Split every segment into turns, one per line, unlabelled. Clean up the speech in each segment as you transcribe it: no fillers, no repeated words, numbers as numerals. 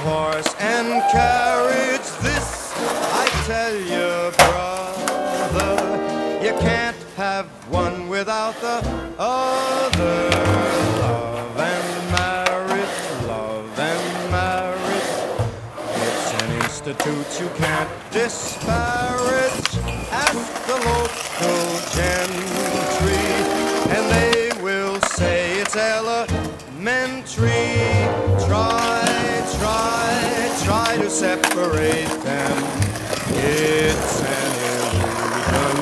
horse and carriage. This I tell you, brother, you can't have one without the other. Love and marriage, love and marriage, it's an institute you can't disparage. Ask the local gentry, and they will say it's elementary. Try to separate them. It's an illusion.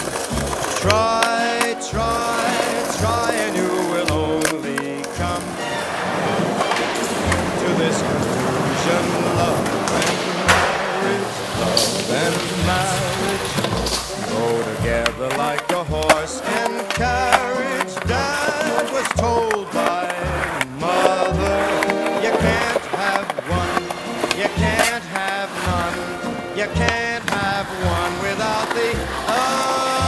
Try, and you will only come to this conclusion. Love and marriage go together like a horse and carriage. Dad was told by mother, you can't have one, you can't have none, you can't have one without the other.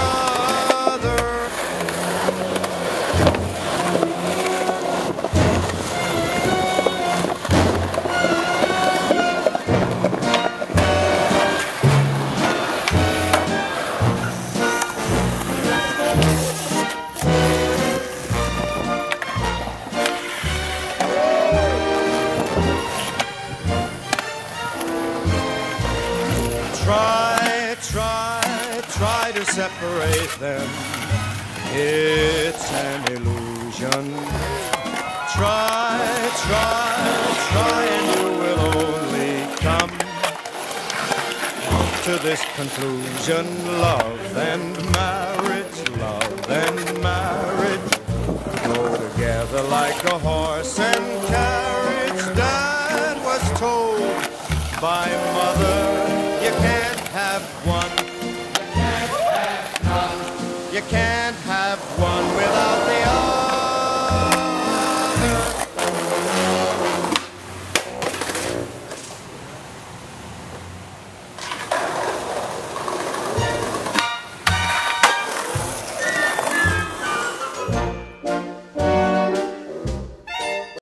Try to separate them. It's an illusion. Try, and you will only come to this conclusion. Love and marriage go together like a horse and carriage. Dad was told by mother, you can't have one, you can't have none, you can't